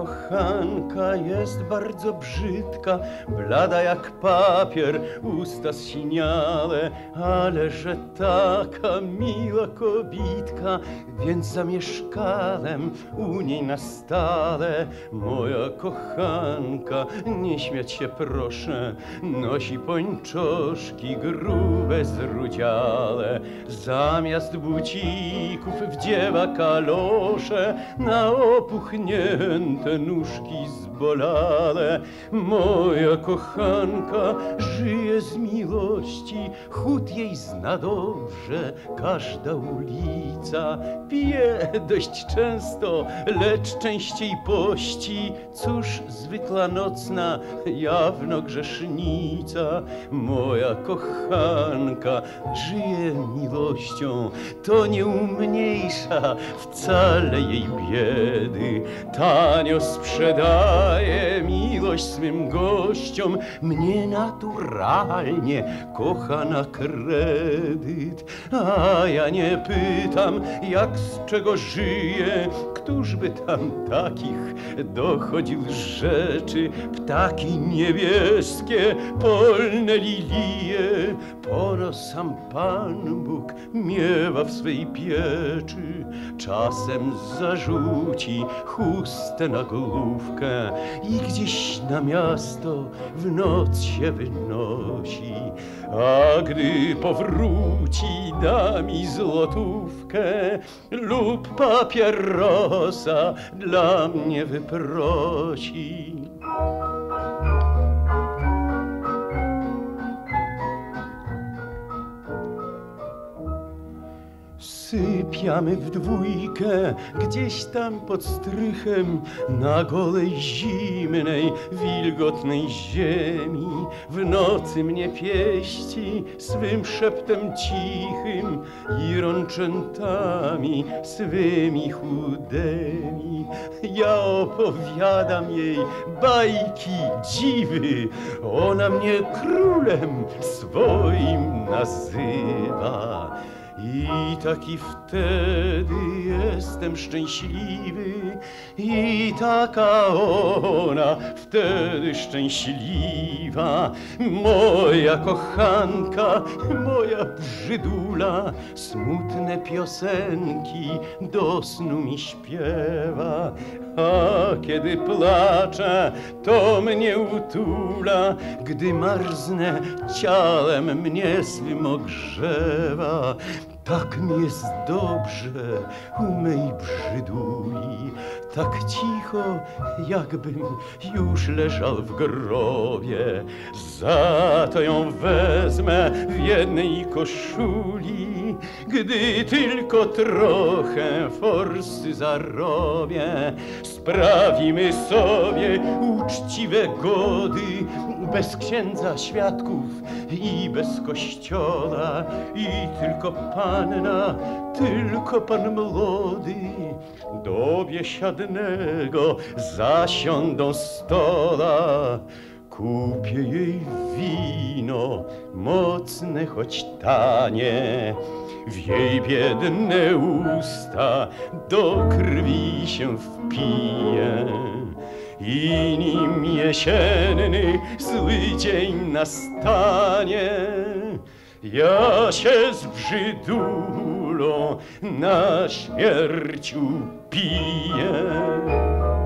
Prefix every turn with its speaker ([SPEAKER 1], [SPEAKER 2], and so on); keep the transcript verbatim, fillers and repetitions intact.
[SPEAKER 1] kochanka jest bardzo brzydka, blada jak papier, usta zsiniałe, ale że taka miła kobitka, więc zamieszkałem u niej na stale. Moja kochanka, nie śmiać się proszę, nosi pończoszki grube, zrudziałe. Zamiast bucików wdziewa kalosze, na opuchnięte nóżki zbolale. Moja kochanka żyje z miłości, chód jej zna dobrze każda ulica. Pije dość często, lecz częściej pości, cóż zwykła nocna, jawno grzesznica. Moja kochanka żyje miłością, to nie umniejsza wcale jej biedy. Tanio sprzedaje miłość swym gościom, mnie naturalnie kocha na kredyt. A ja nie pytam, jak z czego żyje, któż by tam takich dochodził rzeczy. Ptaki niebieskie, polne lilie, pono sam Pan Bóg miewa w swej pieczy. Czasem zarzuci chustę na główkę i gdzieś na miasto w noc się wynosi. A gdy powróci, da mi złotówkę lub papierosa dla mnie wyprosi. Sypiamy w dwójkę, gdzieś tam pod strychem, na golej, zimnej, wilgotnej ziemi. W nocy mnie pieści swym szeptem cichym i rączętami swymi chudymi. Ja opowiadam jej bajki, dziwy, ona mnie królem swoim nazywa. I taki wtedy jestem szczęśliwy, i taka ona wtedy szczęśliwa. Moja kochanka, moja brzydula, smutne piosenki do snu mi śpiewa. A kiedy placzę, to mnie utula, gdy marznę, ciałem mnie swym ogrzewa. Tak mi jest dobrze u mej brzyduli, tak cicho, jakbym już leżał w grobie. Za to ją wezmę w jednej koszuli, gdy tylko trochę forsy zarobię. Sprawimy sobie uczciwe gody, bez księdza świadków i bez kościoła. I tylko panna, tylko pan młody do biesiadnego zasiądą stola. Kupię jej wino, mocne choć tanie, w jej biedne usta do krwi się wpije. I nim jesienny zły dzień nastanie, ja się z brzydulą na śmierć upiję.